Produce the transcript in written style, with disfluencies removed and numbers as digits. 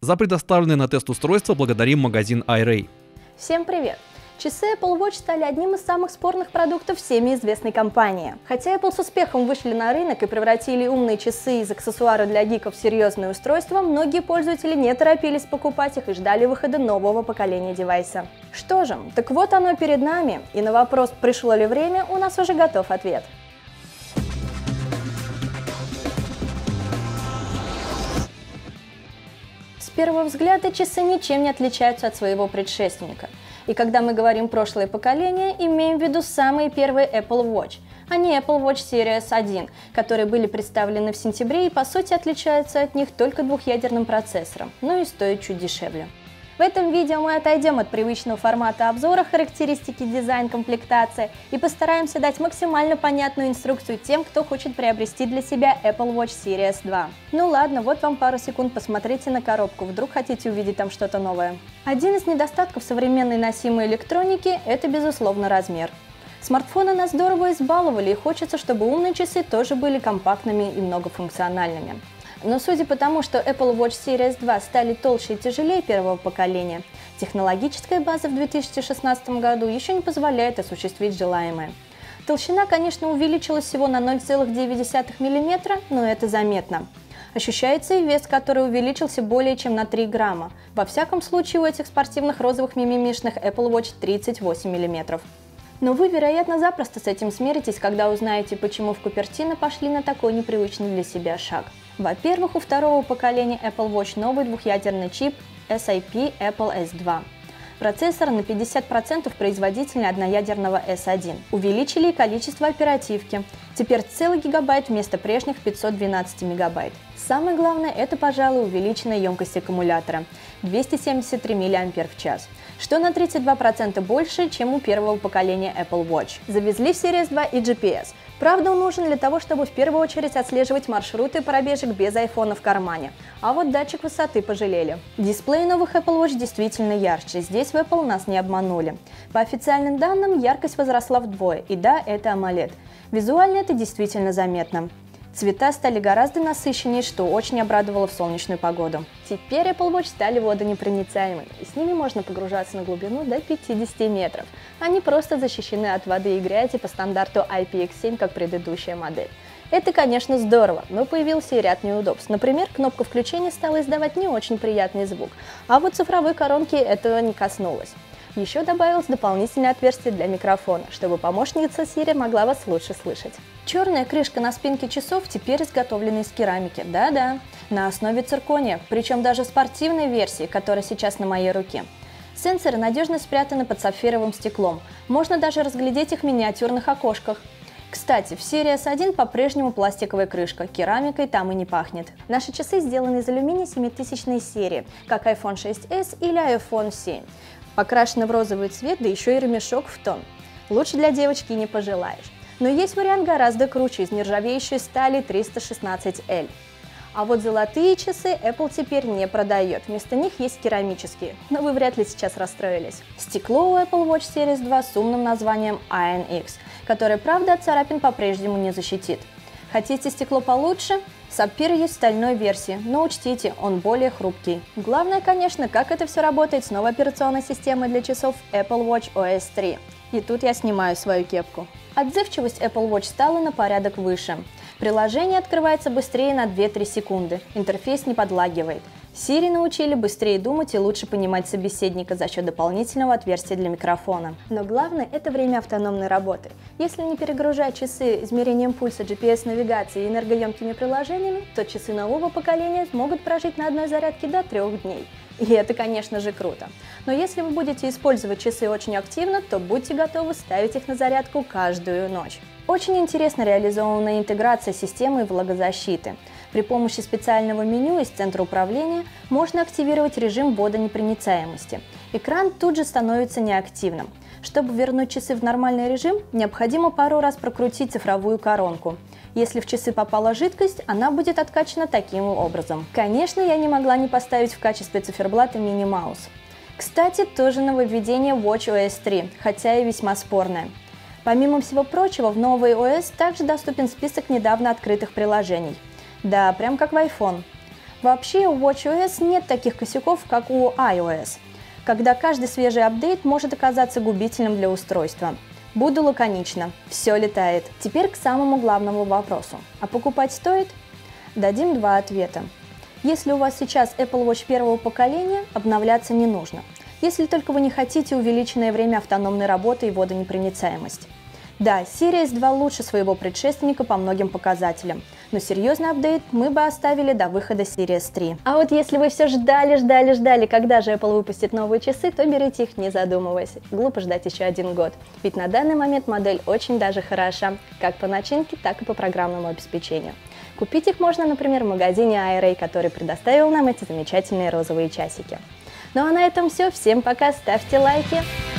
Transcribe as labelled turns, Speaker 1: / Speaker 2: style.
Speaker 1: За предоставленное на тест устройство благодарим магазин iRay.
Speaker 2: Всем привет! Часы Apple Watch стали одним из самых спорных продуктов всеми известной компании. Хотя Apple с успехом вышли на рынок и превратили умные часы из аксессуара для гиков в серьезное устройство, многие пользователи не торопились покупать их и ждали выхода нового поколения девайса. Что же, так вот оно перед нами, и на вопрос, пришло ли время, у нас уже готов ответ. С первого взгляда часы ничем не отличаются от своего предшественника. И когда мы говорим прошлое поколение, имеем в виду самые первые Apple Watch, а не Apple Watch Series 1, которые были представлены в сентябре и по сути отличаются от них только двухъядерным процессором, но и стоят чуть дешевле. В этом видео мы отойдем от привычного формата обзора, характеристики, дизайн, комплектация и постараемся дать максимально понятную инструкцию тем, кто хочет приобрести для себя Apple Watch Series 2. Ну ладно, вот вам пару секунд, посмотрите на коробку, вдруг хотите увидеть там что-то новое. Один из недостатков современной носимой электроники – это, безусловно, размер. Смартфоны нас здорово избаловали, и хочется, чтобы умные часы тоже были компактными и многофункциональными. Но судя по тому, что Apple Watch Series 2 стали толще и тяжелее первого поколения, технологическая база в 2016 году еще не позволяет осуществить желаемое. Толщина, конечно, увеличилась всего на 0,9 мм, но это заметно. Ощущается и вес, который увеличился более чем на 3 грамма. Во всяком случае, у этих спортивных розовых мимимишных Apple Watch 38 мм. Но вы, вероятно, запросто с этим смиритесь, когда узнаете, почему в Купертино пошли на такой непривычный для себя шаг. Во-первых, у второго поколения Apple Watch новый двухъядерный чип SiP Apple S2. Процессор на 50% производительнее одноядерного S1. Увеличили и количество оперативки. Теперь целый гигабайт вместо прежних 512 мегабайт. Самое главное, это, пожалуй, увеличенная емкость аккумулятора – 273 мАч, что на 32% больше, чем у первого поколения Apple Watch. Завезли в Series 2 и GPS. Правда, он нужен для того, чтобы в первую очередь отслеживать маршруты пробежек без iPhone в кармане. А вот датчик высоты пожалели. Дисплей новых Apple Watch действительно ярче. Здесь в Apple нас не обманули. По официальным данным, яркость возросла вдвое. И да, это AMOLED. Визуально это действительно заметно. Цвета стали гораздо насыщеннее, что очень обрадовало в солнечную погоду. Теперь Apple Watch стали водонепроницаемыми, и с ними можно погружаться на глубину до 50 метров. Они просто защищены от воды и грязи по стандарту IPX7, как предыдущая модель. Это, конечно, здорово, но появился и ряд неудобств. Например, кнопка включения стала издавать не очень приятный звук, а вот цифровой коронки этого не коснулось. Еще добавилось дополнительное отверстие для микрофона, чтобы помощница Siri могла вас лучше слышать. Черная крышка на спинке часов теперь изготовлена из керамики, да-да, на основе циркония, причем даже в спортивной версии, которая сейчас на моей руке. Сенсоры надежно спрятаны под сапфировым стеклом, можно даже разглядеть их в миниатюрных окошках. Кстати, в Series 1 по-прежнему пластиковая крышка, керамикой там и не пахнет. Наши часы сделаны из алюминия 7000 серии, как iPhone 6s или iPhone 7. Покрашены в розовый цвет, да еще и ремешок в тон. Лучше для девочки не пожелаешь. Но есть вариант гораздо круче, из нержавеющей стали 316L. А вот золотые часы Apple теперь не продает, вместо них есть керамические, но вы вряд ли сейчас расстроились. Стекло у Apple Watch Series 2 с умным названием INX, которое, правда, от царапин по-прежнему не защитит. Хотите стекло получше? Сапфир есть в стальной версии, но учтите, он более хрупкий. Главное, конечно, как это все работает с новой операционной системой для часов Apple Watch OS 3. И тут я снимаю свою кепку. Отзывчивость Apple Watch стала на порядок выше. Приложение открывается быстрее на 2-3 секунды, интерфейс не подлагивает. Siri научили быстрее думать и лучше понимать собеседника за счет дополнительного отверстия для микрофона. Но главное – это время автономной работы. Если не перегружать часы измерением пульса, GPS-навигацией и энергоемкими приложениями, то часы нового поколения смогут прожить на одной зарядке до 3 дней. И это, конечно же, круто. Но если вы будете использовать часы очень активно, то будьте готовы ставить их на зарядку каждую ночь. Очень интересно реализована интеграция системы влагозащиты. При помощи специального меню из центра управления можно активировать режим водонепроницаемости. Экран тут же становится неактивным. Чтобы вернуть часы в нормальный режим, необходимо пару раз прокрутить цифровую коронку. Если в часы попала жидкость, она будет откачана таким образом. Конечно, я не могла не поставить в качестве циферблата мини-маус. Кстати, тоже нововведение WatchOS 3, хотя и весьма спорное. Помимо всего прочего, в новой OS также доступен список недавно открытых приложений. Да, прям как в iPhone. Вообще у WatchOS нет таких косяков, как у iOS, когда каждый свежий апдейт может оказаться губительным для устройства. Буду лаконична, все летает. Теперь к самому главному вопросу. А покупать стоит? Дадим два ответа. Если у вас сейчас Apple Watch первого поколения, обновляться не нужно, если только вы не хотите увеличенное время автономной работы и водонепроницаемость. Да, Series 2 лучше своего предшественника по многим показателям, но серьезный апдейт мы бы оставили до выхода Series 3. А вот если вы все ждали, когда же Apple выпустит новые часы, то берите их не задумываясь. Глупо ждать еще 1 год, ведь на данный момент модель очень даже хороша, как по начинке, так и по программному обеспечению. Купить их можно, например, в магазине iRay, который предоставил нам эти замечательные розовые часики. Ну а на этом все, всем пока, ставьте лайки!